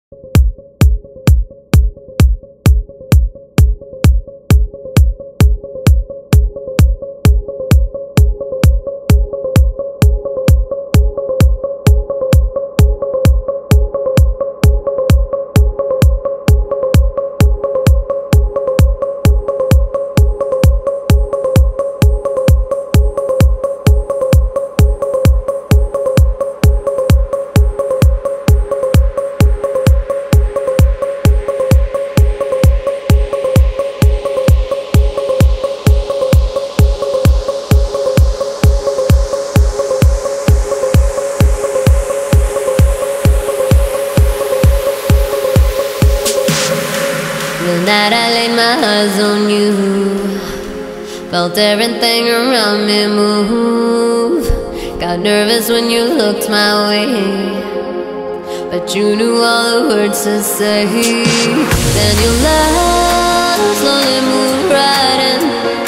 The night I laid my eyes on you, felt everything around me move. Got nervous when you looked my way, but you knew all the words to say. Then your love slowly moved right in.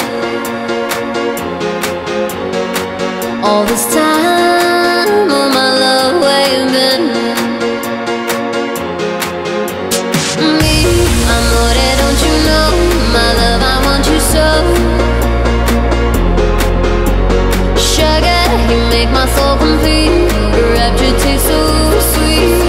All this time, oh my love, where you been? Don't you know, my love, I want you so. Sugar, you make my soul complete. Your rapture tastes so sweet.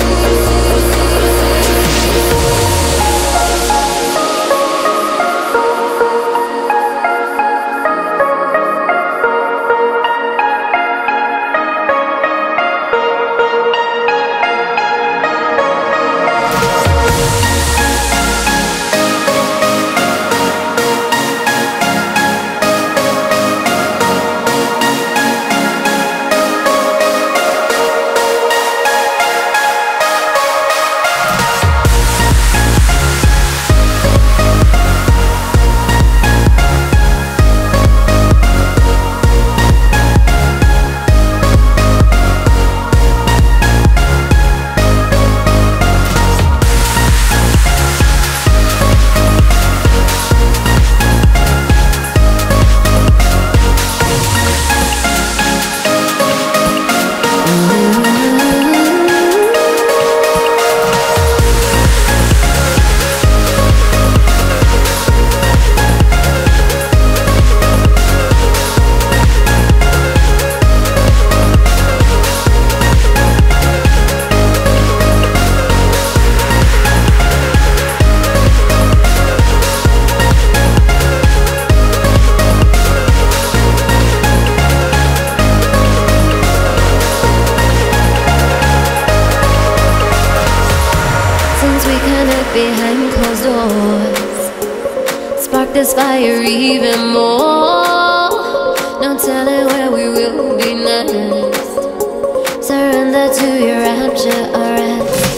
Behind closed doors, spark this fire even more. No telling where we will be next. Surrender to your rapture, arrest.